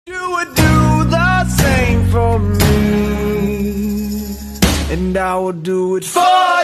You would do the same for me, and I will do it for you.